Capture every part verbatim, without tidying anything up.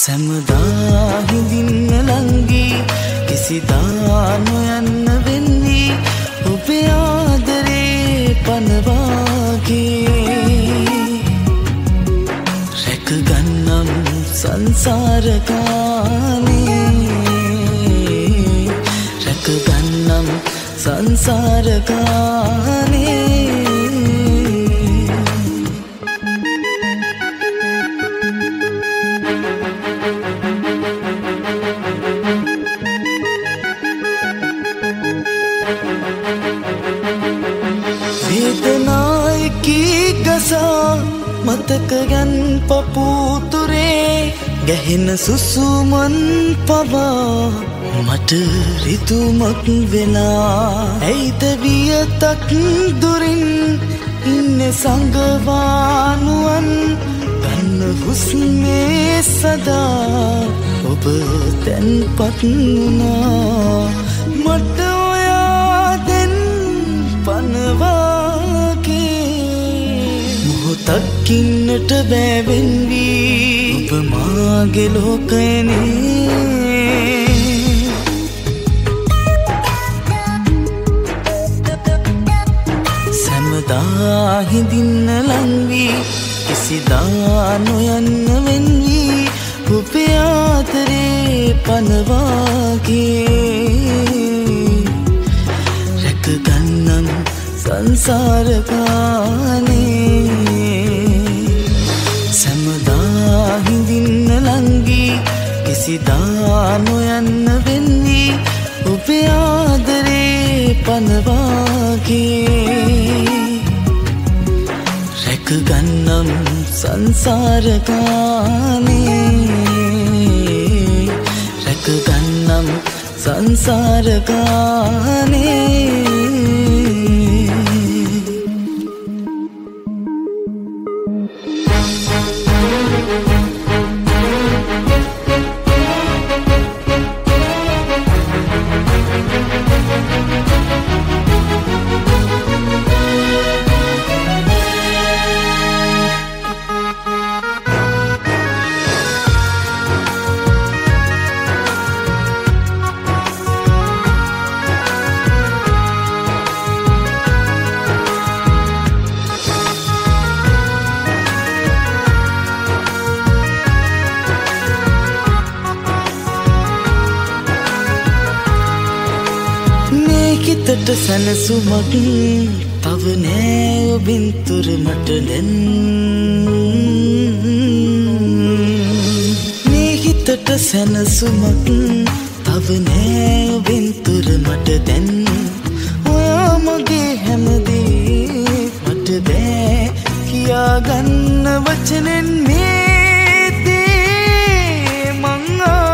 සැමදා හිඳින්න ලංගී කිසිදා නොයන්න වෙන්නේ ඔබේ ආදරේ පනවාගේ රැකගන්නම් සංසාර ගානේ රැකගන්නම් සංසාර ගානේ මතකයන් පපුතුරේ ගැහෙන සුසුමන් පවා මට රිතුමක් වෙලා ඇයිද වියතක් දුරින් ඉන්න සංගවානුවන් ගන්න හුස්මේ සදා ඔබ තැන්පත් වුණා මට ඔයා දැන් පනවා තක්කින්නට බෑවෙන්වී ඔබ මාගේ ලෝකයනේ සැමදා හිඳින්න ලංවී කිසිදා නොයන්න වෙන්වී ඔබේ ආදරේ පනවාගේ රැකගන්නම් සංසාර ගානේ සැමදා හිඳින්න ලංගී කිසිදා නොයන්න වෙන්නේ ඔබේ ආදරේ පනවාගේ රැකගන්නම් සංසාර ගානේ රැකගන්නම් සංසාර ගානේ හිතට සැනසුමක් තව නෑ ඔබෙන් තුර මට දැන් මේ හිතට සැනසුමක් තව නෑ ඔබෙන් තුර මට දැන් ඔයා මගේ හැමදේ මට බෑ කියාගන්න වචනෙන් මේ දේ මං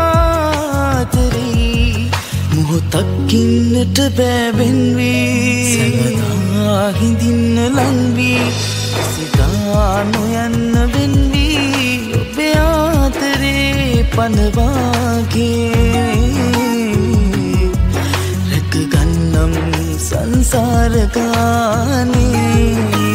ආදරේ මොහොතක්කින්නට බෑවෙන්වී සැමදා හිඳින්න ලංවී කිසිදා නොයන්න වෙන්වී ඔබේ ආදරේ පනවාගේ රැකගන්නම් සංසාර ගානේ